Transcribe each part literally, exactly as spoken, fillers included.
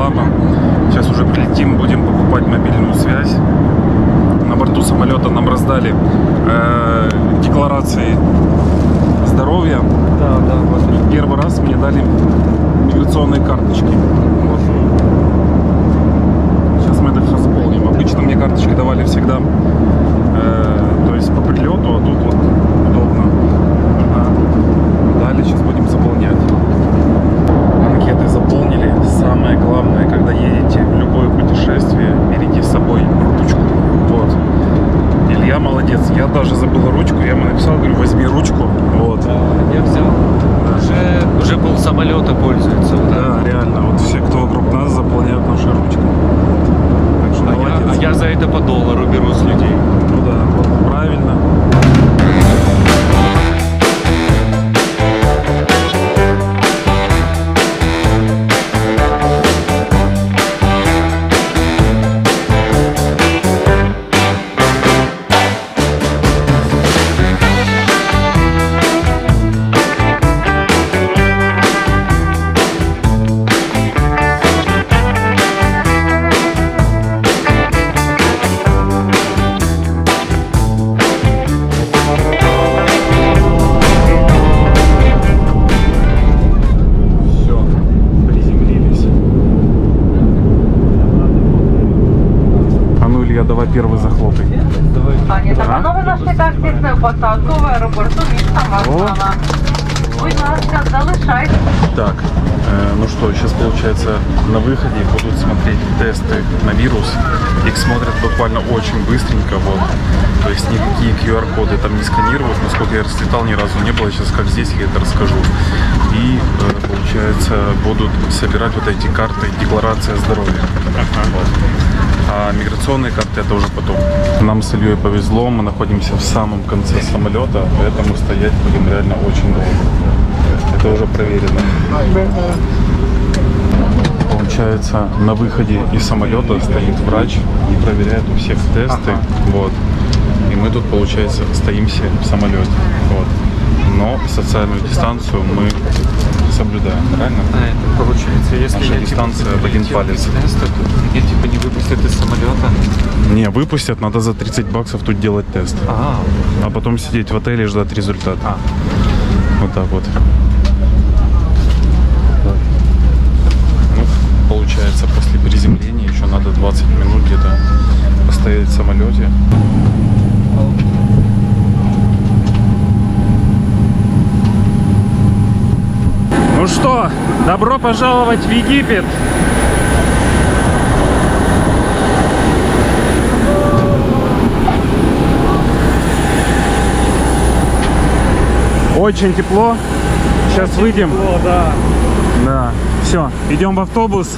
папа. Сейчас уже прилетим, будем покупать мобильную связь. На борту самолета нам раздали э, декларации здоровья. Да, да, вот. Первый раз мне дали миграционные карточки. Вот. Сейчас мы это все заполним. Обычно мне карточки давали всегда, э, то есть по прилету, а тут вот удобно. Далее сейчас будем заполнять. Анкеты заполнили. Самое главное, когда едете в любое путешествие, берите с собой ручку. Вот. Илья молодец. Я даже забыл ручку. Я ему написал, говорю, возьми ручку. Вот. Да, я взял. Да. Уже, уже пол самолета пользуется. Вот да, реально. Вот все, кто вокруг нас, заполняют нашу ручку. Так что а, молодец. я, а я за это по доллару беру с людей. Ну да, вот правильно. Давай первый захлопай. Пані та панове, наш літак здійснив посадку в аеропорту міста Варшава. Будь ласка, залишайте. Так, э, ну что, сейчас получается на выходе будут смотреть тесты на вирус. Их смотрят буквально очень быстренько, вот. То есть никакие ку ар коды там не сканируют. Насколько я раслетал, ни разу не было. Сейчас как здесь я это расскажу. И э, получается будут собирать вот эти карты, декларация здоровья. Вот. А миграционные карты это уже потом. Нам с Ильей повезло, мы находимся в самом конце самолета, поэтому стоять будем реально очень долго. Это уже проверено. Получается, на выходе из самолета стоит врач и проверяет у всех тесты. Вот. И мы тут, получается, стоим все в самолете. Вот. Но социальную дистанцию мы соблюдаем, правильно? А это получается, если наша я, дистанция типа, в один палец. Теста, то меня типа не выпустят из самолета. Не, выпустят, надо за тридцать баксов тут делать тест. А, а потом сидеть в отеле и ждать результат. А. Вот так вот. Ну, получается, после приземления еще надо двадцать минут где-то постоять в самолете. Ну что, добро пожаловать в Египет! Очень тепло. Сейчас Очень выйдем. Тепло, да. Да. Все, идем в автобус.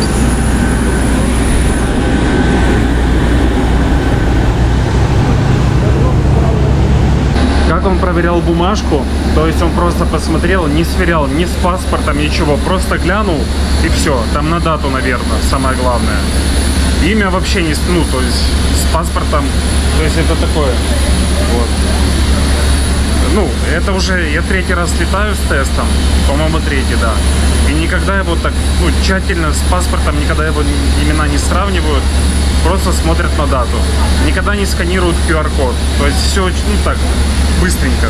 Как он проверял бумажку, то есть он просто посмотрел, не сверял ни с паспортом, ничего, просто глянул и все. Там на дату, наверное, самое главное. Имя вообще не, ну, то есть с паспортом, то есть это такое. Вот. Ну, это уже, я третий раз летаю с тестом, по-моему, третий, да. И никогда его так, ну, тщательно с паспортом, никогда его имена не сравнивают, просто смотрят на дату. Никогда не сканируют ку ар код, то есть все очень, ну, так, быстренько.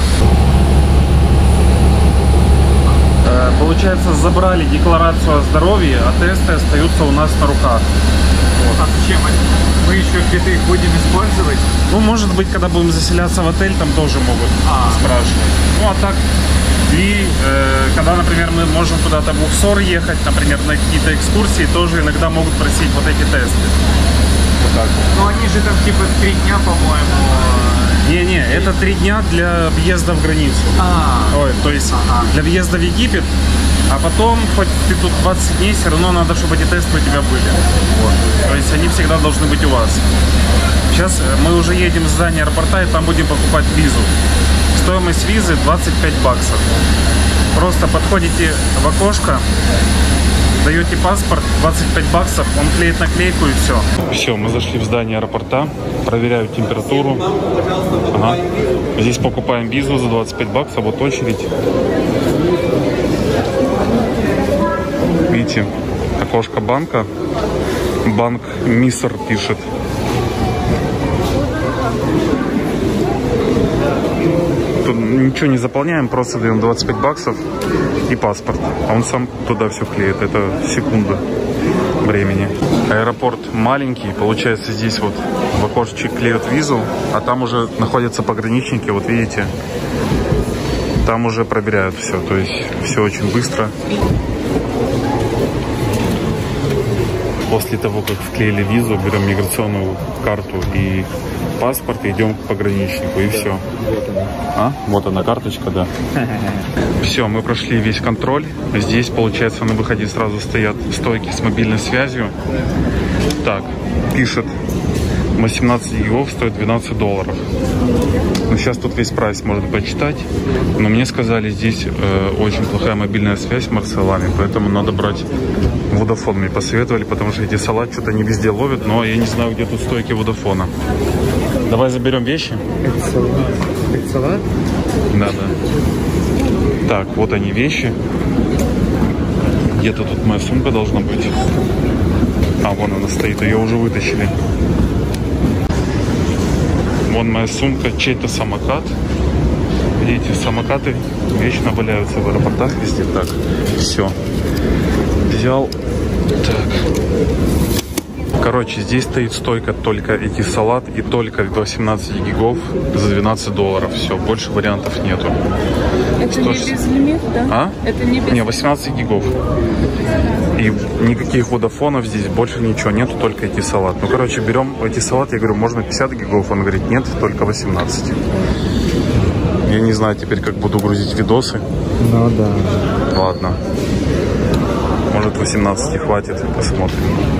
Э, получается, забрали декларацию о здоровье, а тесты остаются у нас на руках. Вот. А зачем мы еще где-то их будем использовать? Ну, может быть, когда будем заселяться в отель, там тоже могут а. спрашивать. Ну, а так, и э, когда, например, мы можем куда-то в Уксор ехать, например, на какие-то экскурсии, тоже иногда могут просить вот эти тесты. Вот так вот. Ну, они же там типа три дня, по-моему. Не-не, это три дня для въезда в границу. А. Ой, то есть ага. для въезда в Египет, а потом, хоть ты тут двадцать дней, все равно надо, чтобы эти тесты у тебя были. Вот. То есть они всегда должны быть у вас. Сейчас мы уже едем в здание аэропорта, и там будем покупать визу. Стоимость визы двадцать пять баксов. Просто подходите в окошко, даете паспорт, двадцать пять баксов, он клеит наклейку и все. Все, мы зашли в здание аэропорта, проверяю температуру. Ага. Здесь покупаем визу за двадцать пять баксов, вот очередь. Видите, окошко банка. Банк Миср пишет. Тут ничего не заполняем, просто даем двадцать пять баксов и паспорт. А он сам туда все клеит. Это секунда времени. Аэропорт маленький. Получается, здесь вот в окошечке клеят визу, а там уже находятся пограничники. Вот видите, там уже проверяют все. То есть все очень быстро. После того, как вклеили визу, берем миграционную карту и паспорт, и идем к пограничнику, и все. А? Вот она, карточка, да. Все, мы прошли весь контроль. Здесь, получается, на выходе сразу стоят стойки с мобильной связью. Так, пишет, восемнадцать гигов стоит двенадцать долларов. Ну, сейчас тут весь прайс можно почитать. Но мне сказали, здесь э, очень плохая мобильная связь с Марселами, поэтому надо брать Vodafone. Мне посоветовали, потому что эти салат что-то не везде ловят, но я не знаю, где тут стойки Vodafone. Давай заберем вещи. Это салат? Это салат? Да, да. Так, вот они вещи. Где-то тут моя сумка должна быть. А, вон она стоит, ее уже вытащили. Вон моя сумка, чей-то самокат. Видите, самокаты вечно валяются в аэропортах везде. Так, все. Взял. Так. Короче, здесь стоит стойка только эти салат и только восемнадцать гигов за двенадцать долларов. Все, больше вариантов нету. Это не без лимита, да? А? Это не без... Не, восемнадцать гигов. И никаких водофонов здесь больше ничего нету, только эти салат. Ну, короче, берем эти салат, я говорю, можно пятьдесят гигов? Он говорит, нет, только восемнадцать. Я не знаю теперь, как буду грузить видосы. Ну да. Ладно. Может, восемнадцать хватит, посмотрим.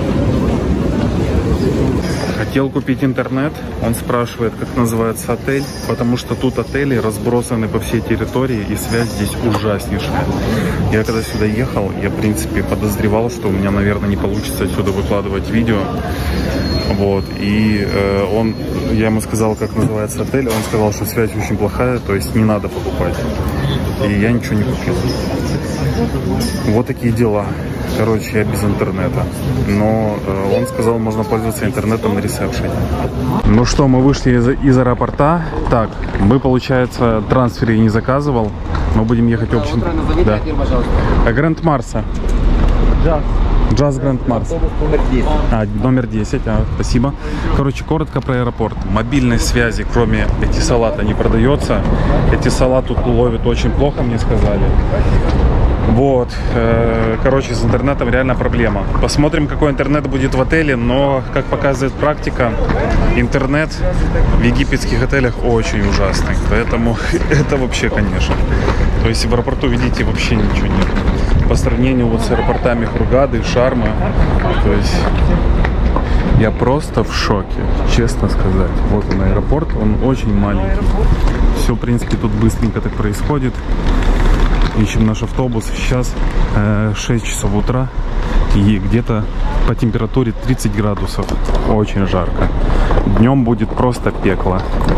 Хотел купить интернет, он спрашивает, как называется отель, потому что тут отели разбросаны по всей территории, и связь здесь ужаснейшая. Я когда сюда ехал, я, в принципе, подозревал, что у меня, наверное, не получится отсюда выкладывать видео. Вот, и э, он, я ему сказал, как называется отель, он сказал, что связь очень плохая, то есть не надо покупать. И я ничего не купил. Вот такие дела. Короче, я без интернета. Но э, он сказал, можно пользоваться интернетом на ресепшене. Ну что, мы вышли из, из аэропорта. Так, мы, получается, трансфер я не заказывал. Мы будем ехать общим. Да. Гранд Марса. Джаз. Джаз Гранд Марс. Номер десять. А, номер десять, а, спасибо. Короче, коротко про аэропорт. Мобильной связи, кроме Этисалата, не продается. Этисалат тут ловит очень плохо, мне сказали. Вот, короче, с интернетом реально проблема. Посмотрим, какой интернет будет в отеле, но, как показывает практика, интернет в египетских отелях очень ужасный. Поэтому это вообще, конечно. То есть в аэропорту, видите, вообще ничего нет. По сравнению вот с аэропортами Хургады, Шарма, то есть я просто в шоке, честно сказать. Вот он аэропорт, он очень маленький. Все, в принципе, тут быстренько так происходит. Ищем наш автобус. Сейчас э, шесть часов утра и где-то по температуре тридцать градусов. Очень жарко. Днем будет просто пекло.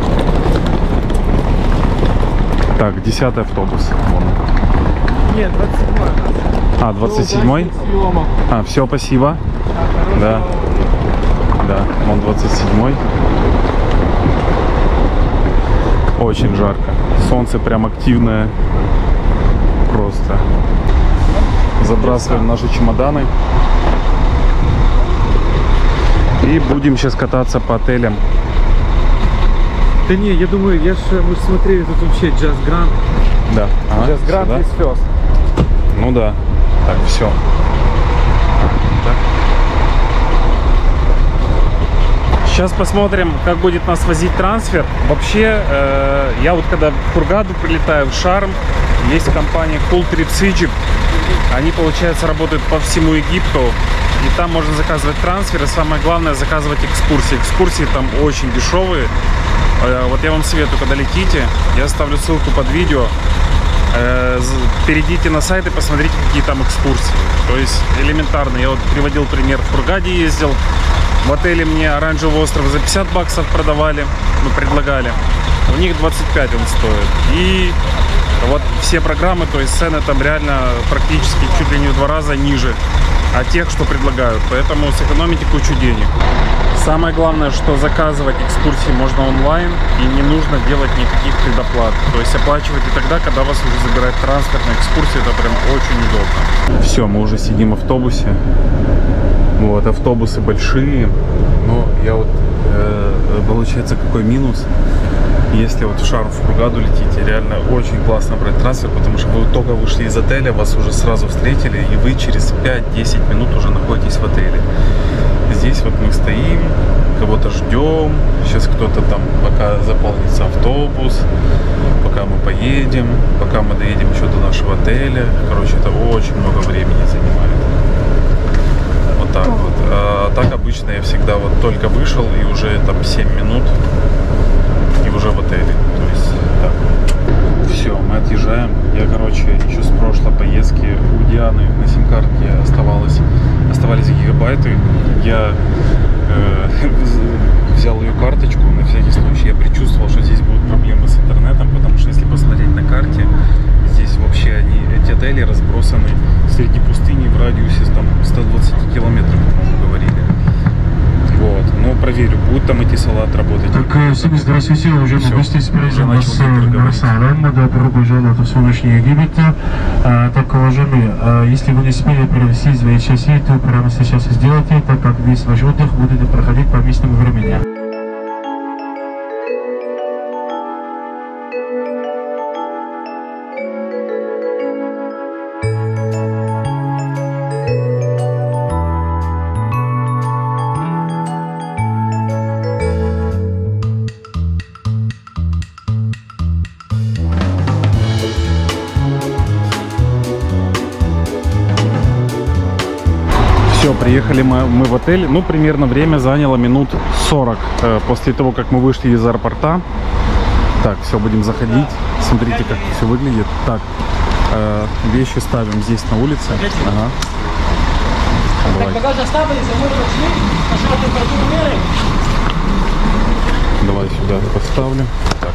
Так, десятый автобус. Вон. Нет, двадцать седьмой. А, двадцать седьмой? А, все, спасибо. Да. Да, вон двадцать седьмой. Очень жарко. Солнце прям активное. Просто. Забрасываем наши чемоданы. И будем сейчас кататься по отелям. Да не, я думаю, я ж, мы же смотрели тут вообще Джаз Гранд. Да. Ага, Джаз Гранд сюда. из Фёст. Ну да. Так, все. Так. Сейчас посмотрим, как будет нас возить трансфер. Вообще, э, я вот когда в Хургаду прилетаю, в Шарм, есть компания Cool Trips Egypt. Они, получается, работают по всему Египту. И там можно заказывать трансфер. И самое главное, заказывать экскурсии. Экскурсии там очень дешевые. Э, вот я вам советую, когда летите, я оставлю ссылку под видео. Э, перейдите на сайт и посмотрите, какие там экскурсии. То есть элементарно. Я вот приводил пример, в Хургаде ездил. В отеле мне Оранжевый остров за пятьдесят баксов продавали, ну, предлагали. У них двадцать пять он стоит. И вот все программы, то есть цены там реально практически чуть ли не в два раза ниже. а тех, что предлагают. Поэтому сэкономите кучу денег. Самое главное, что заказывать экскурсии можно онлайн и не нужно делать никаких предоплат. То есть оплачивайте тогда, когда вас уже забирает транспорт на экскурсии. Это прям очень удобно. Все, мы уже сидим в автобусе. Вот, автобусы большие. Но я вот, э, получается, какой минус. Если вот в Шарм в Хургаду летите, реально очень классно брать трансфер, потому что вы только вышли из отеля, вас уже сразу встретили, и вы через пять-десять минут уже находитесь в отеле. Здесь вот мы стоим, кого-то ждем, сейчас кто-то там, пока заполнится автобус, пока мы поедем, пока мы доедем еще до нашего отеля. Короче, это очень много времени занимает. Вот так вот. А так обычно я всегда вот только вышел, и уже там семь минут, и уже в отеле. То есть, так. Все, мы отъезжаем. Я, короче, еще с прошлой поездки у Дианы на сим-картке оставалось, оставались гигабайты. Я э, взял ее карточку на всякий случай. Я предчувствовал, что здесь будут проблемы с интернетом, потому что если посмотреть на карте, здесь вообще они, эти отели разбросаны среди пустыни в радиусе там сто двадцать километров, по-моему, говорили. Вот, ну проверю, будет там идти салат работать. Так, всем здравствуйте, уже гостей приезжаем вас на салон, добро пожаловать в солнечный Египет. А, так, уважаемые, а, если вы не успели перевести свои часы, то прямо сейчас сделайте, так как весь ваш отдых будет проходить по местному времени. Все, приехали мы, мы в отель. Ну, примерно время заняло минут сорок э, после того, как мы вышли из аэропорта. Так, все, будем заходить. Смотрите, как все выглядит. Так, э, вещи ставим здесь на улице. Ага. Давай. Давай сюда поставлю. Так.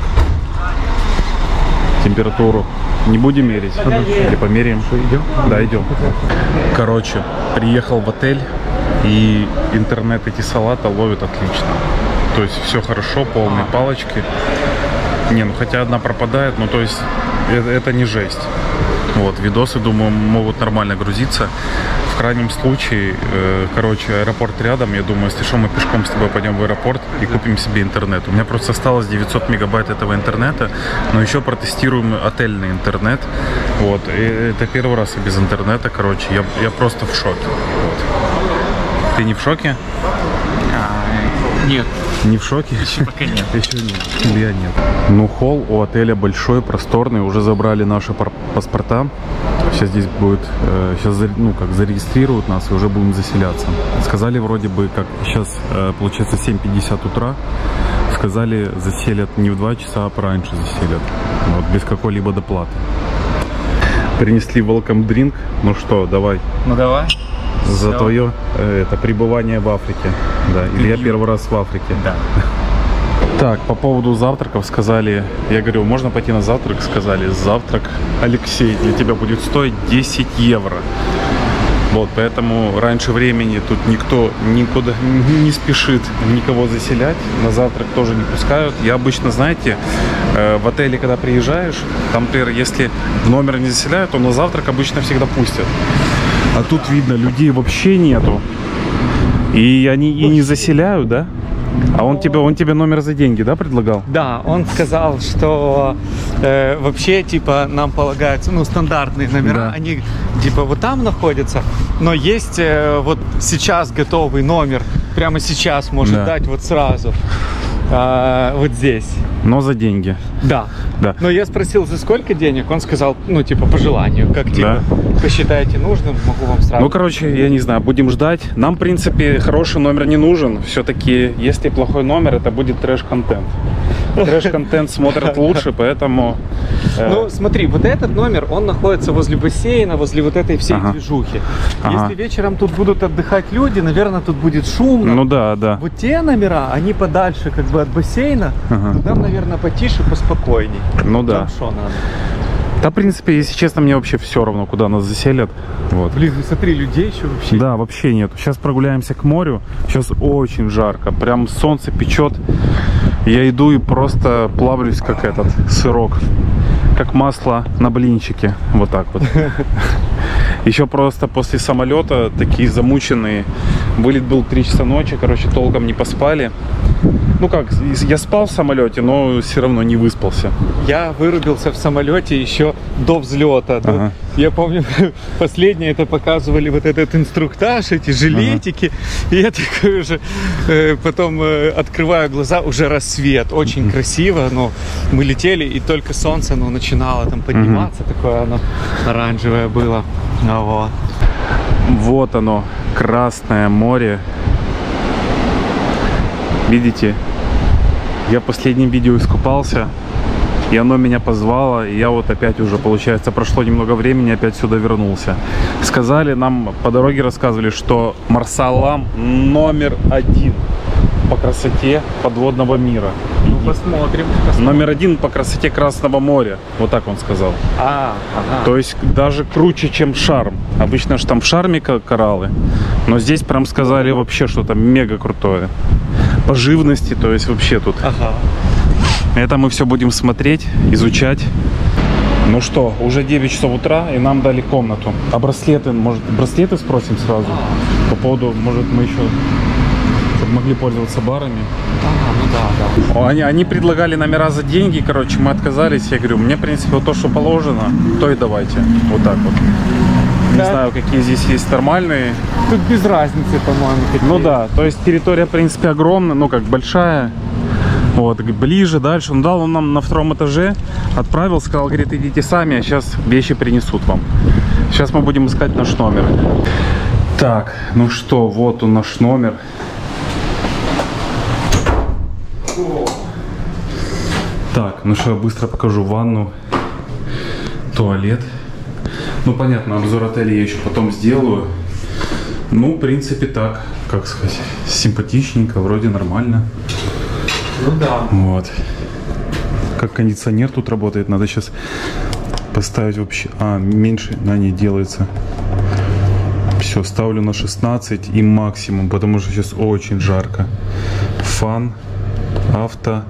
Температуру не будем мерить? Или померяем? Идем? Да, идем. Короче, приехал в отель, и интернет эти салата ловит отлично. То есть все хорошо, полные палочки. Не, ну хотя одна пропадает, ну то есть это, это не жесть. Вот, видосы, думаю, могут нормально грузиться. В крайнем случае, э, короче, аэропорт рядом. Я думаю, если что, мы пешком с тобой пойдем в аэропорт и купим себе интернет. У меня просто осталось девятьсот мегабайт этого интернета, но еще протестируем отельный интернет. Вот, и это первый раз я без интернета, короче, я, я просто в шоке. Вот. Ты не в шоке? А, нет. Не в шоке? Еще пока нет. Еще нет. Или я нет. Ну, холл у отеля большой, просторный. Уже забрали наши паспорта. Сейчас здесь будет, э, сейчас, ну, как зарегистрируют нас и уже будем заселяться. Сказали вроде бы, как сейчас, э, получается, семь пятьдесят утра. Сказали, заселят не в два часа, а пораньше заселят. Вот, без какой-либо доплаты. Принесли welcome drink. Ну что, давай. Ну давай. За Все. твое э, это пребывание в Африке. Да. Или я первый раз в Африке. Да. Так, по поводу завтраков сказали, я говорю, можно пойти на завтрак? Сказали, завтрак, Алексей, для тебя будет стоить десять евро. Вот, поэтому раньше времени тут никто никуда не спешит никого заселять. На завтрак тоже не пускают. Я обычно, знаете, в отеле, когда приезжаешь, там, например, если в номер не заселяют, то на завтрак обычно всегда пустят. А тут видно, людей вообще нету. И они и не заселяют, да? А он тебе, он тебе номер за деньги, да, предлагал? Да, он сказал, что э, вообще, типа, нам полагаются, ну, стандартные номера, Да. они, типа, вот там находятся, но есть э, вот сейчас готовый номер, прямо сейчас может Да. дать вот сразу, э, вот здесь. Но за деньги. Да. Да. Но я спросил, за сколько денег, он сказал, ну, типа, по желанию, как, типа, посчитаете нужным, могу вам сразу. Ну, короче, я не знаю, будем ждать. Нам, в принципе, хороший номер не нужен. Все-таки, если плохой номер, это будет трэш-контент. Трэш-контент смотрят лучше, поэтому... э, Ну, смотри, вот этот номер, он находится возле бассейна, возле вот этой всей Ага. движухи. Ага. Если вечером тут будут отдыхать люди, наверное, тут будет шумно. Ну да, да. Вот те номера, они подальше как бы от бассейна, Ага. там, наверное, потише, поспокойней. Ну да. Там что надо? Да, в принципе, если честно, мне вообще все равно, куда нас заселят. Вот. Блин, смотри, людей еще вообще. Да, вообще нет. Сейчас прогуляемся к морю. Сейчас очень жарко. Прям солнце печет. Я иду и просто плавлюсь, как этот сырок. Как масло на блинчике. Вот так вот. Еще просто после самолета такие замученные. Вылет был три часа ночи. Короче, толком не поспали. Ну как, я спал в самолете, но все равно не выспался. Я вырубился в самолете еще до взлета. Ага. Я помню, последнее это показывали вот этот инструктаж, эти жилетики. Ага. И я такой уже э, потом э, открываю глаза, уже рассвет. Очень mm-hmm. красиво, но мы летели, и только солнце ну, начинало там подниматься. Mm-hmm. Такое оно оранжевое было. А вот. Вот оно, Красное море. Видите? Я в последнем видео искупался, и оно меня позвало, и я вот опять уже, получается, прошло немного времени, опять сюда вернулся. Сказали нам, по дороге рассказывали, что Марсалам номер один по красоте подводного мира. Ну, посмотрим, посмотрим. Номер один по красоте Красного моря. Вот так он сказал. А, ага. То есть даже круче, чем Шарм. Обычно же там в Шарме кораллы. Но здесь прям сказали вообще что-то мега крутое. По живности, то есть вообще тут. Ага. Это мы все будем смотреть, изучать. Ну что, уже девять часов утра, и нам дали комнату. А браслеты, может, браслеты спросим сразу? По поводу, может, мы еще... чтобы могли пользоваться барами. Ага, ну да, да. Они, они предлагали номера за деньги, короче, мы отказались. Я говорю, мне, в принципе, вот то, что положено, то и давайте. Вот так вот. Не Да. знаю, какие здесь есть нормальные. Тут без разницы, по-моему. какие. Ну да, то есть территория, в принципе, огромная, ну как большая. Вот, ближе, дальше. Он дал он нам на втором этаже, отправил, сказал, говорит, идите сами, а сейчас вещи принесут вам. Сейчас мы будем искать наш номер. Так, ну что, вот он наш номер. Так, ну что, я быстро покажу ванну, туалет. Ну, понятно, обзор отеля я еще потом сделаю. Ну, в принципе, так, как сказать, симпатичненько, вроде нормально. Ну да. Вот. Как кондиционер тут работает, надо сейчас поставить вообще... А, меньше, на ней делается. Все, ставлю на шестнадцать и максимум, потому что сейчас очень жарко. Фан, авто.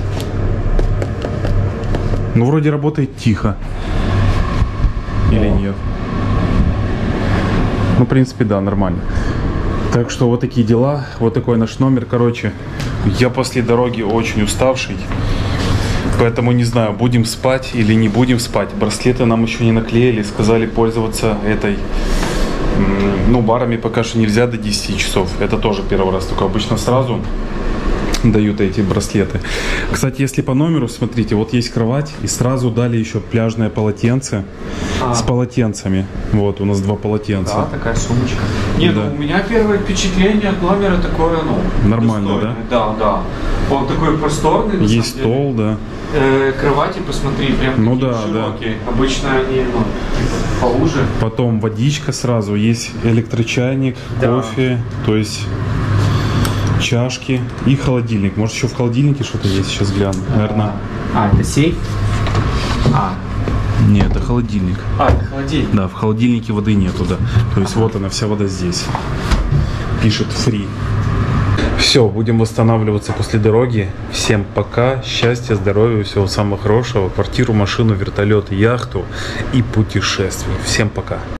Ну, вроде работает тихо. Или нет? Ну, в принципе, да, нормально. Так что вот такие дела. Вот такой наш номер. Короче, я после дороги очень уставший. Поэтому не знаю, будем спать или не будем спать. Браслеты нам еще не наклеили. Сказали пользоваться этой... Ну, барами пока что нельзя до десяти часов. Это тоже первый раз. Только обычно сразу дают эти браслеты. Кстати, если по номеру, смотрите, вот есть кровать, и сразу дали еще пляжное полотенце а. с полотенцами. Вот, у нас два полотенца. Да, такая сумочка. Нет, да. Ну, у меня первое впечатление от номера такое, ну, нормально, достойное. Да? Да, да. Он такой просторный. Есть стол, да. Э, кровати, посмотри, прям ну, такие да, широкие. Да. Обычно они, ну, поуже. Потом водичка сразу, есть электрочайник, да. Кофе, то есть... чашки и холодильник. Может, еще в холодильнике что-то есть? Сейчас гляну. Наверное. А, это сейф? А. Нет, это холодильник. А, это холодильник. Да, в холодильнике воды нету, да. То есть вот она, вся вода здесь. Пишет free. Все, будем восстанавливаться после дороги. Всем пока. Счастья, здоровья, всего самого хорошего. Квартиру, машину, вертолет, яхту и путешествий. Всем пока.